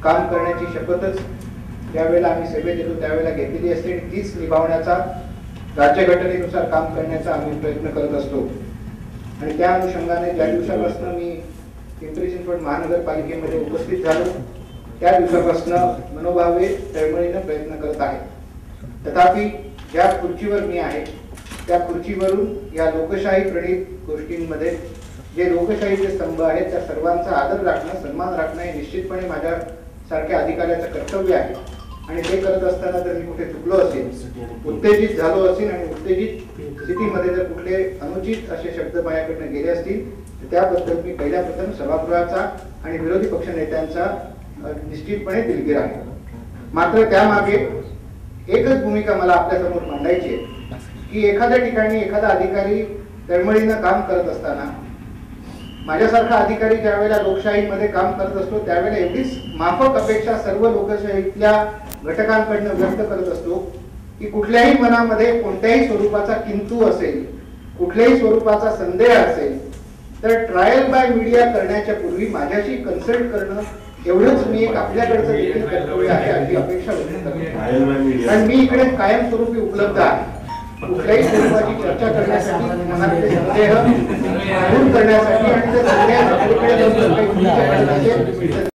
काम करण्याची शपथच ज्यावेळेला आम्ही सेवेत येतो त्यावेळेला घेतलेली असते आणि तीच निभावण्याचा राज्यघटनेनुसार काम करण्याचा आम्ही प्रयत्न करत असतो। आणि त्या अनुषंगाने ज्या दिवसापासून मी पिंपरी चिंचवड महानगरपालिकेमध्ये उपस्थित झालो त्या दिवसापासून मनोभावे तळमळीने प्रयत्न करत आहे। तथापि ज्या खुर्चीवर मी आहे त्या खुर्चीवरून या लोकशाही प्रणित गोष्टींमध्ये जे लोकशाहीचे स्तंभ आहेत त्या सर्वांचा आदर राखणं, सन्मान राखणं हे निश्चितपणे माझ्या सारख्या अधिकाऱ्याचं कर्तव्य आहे। आणि ते करत असताना जर मी कुठे चुकलो असेल, उत्तेजित झालो असेल आणि उत्तेजित स्थितीमध्ये जर कुठले अनुचित असे शब्द माझ्याकडनं गेले असतील तर त्याबद्दल मी पहिल्या प्रथम सभागृहाचा आणि विरोधी पक्ष नेत्यांचा निश्चितपणे दिलगीर आहे। मात्र त्यामागे एकच भूमिका मला आपल्यासमोर मांडायची आहे की एखाद्या ठिकाणी एखादा अधिकारी तळमळीनं काम करत असताना माझ्यासारखा अधिकारी ज्यावेळेला लोकशाहीमध्ये काम करत असतो त्यावेळेला एवढीच माफक अपेक्षा सर्व लोकशाहीतल्या घटकांकडनं व्यक्त करत असतो की कुठल्याही मनामध्ये कोणत्याही स्वरूपाचा किंतु असेल, कुठल्याही स्वरूपाचा संदेह असेल तर ट्रायल बाय मीडिया करण्याच्या पूर्वी माझ्याशी कन्सल्ट करणं एवढंच मी एक आपल्याकडचं देखील कर्तव्य आहे अशी अपेक्षा व्यक्त करतो। कारण मी इकडे कायमस्वरूपी उपलब्ध आहे कुठल्याही स्वरूपाची चर्चा करण्यासाठी, मनातले संदेह दूर करण्यासाठी आणि त्या संदेहाच्या पलीकडे